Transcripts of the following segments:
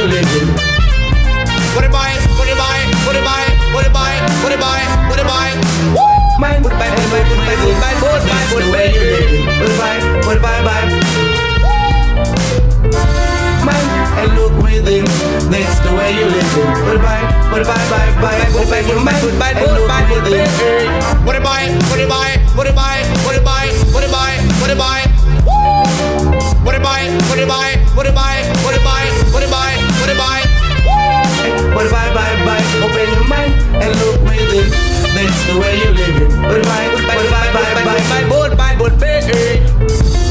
you living. Put it by, put it by, put it by, put it by, put it by, put it by. Mine, put it by, put it by, put it by, put it by, put it by, put it by, you living. Put it by, put it by, by. Mine, and look within. That's the way you living. Put it by, put it by, put it by, your mind. Put it by, put it by, put it by. Put it by, put it by, put it by, put it by, put it by, put it by. Put it by, put it by, put it by, put it by, put it by, put it by. Put it by, open your mind and look within. That's the way you living. Put it by, put it by, put it by, put it by.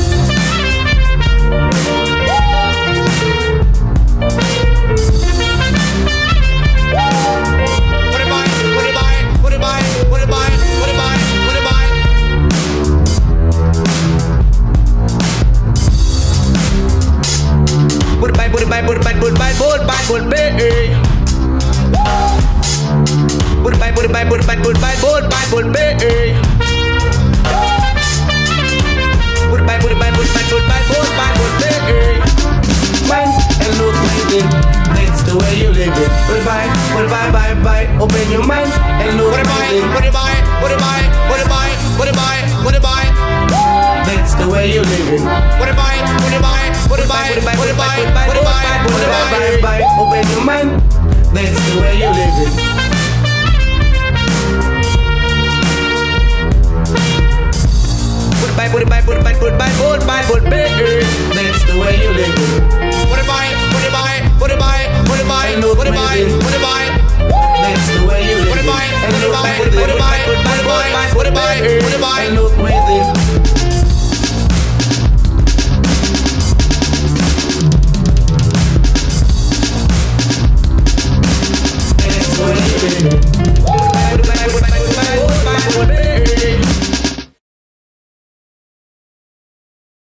Open your mind and look within. Put it by, put it by, put it by, put it by, put it by. That's the way you living. Put it by, put it by, put it by, put it by, put it by, put it by. Open your mind. That's the way you living. Put it by, put it by, put it by, put it by, put it by, put it by. That's the way you living. Put it by, put it by, put it by, put it by, put it by, put it by. That's the way you living. Put it by, put it by.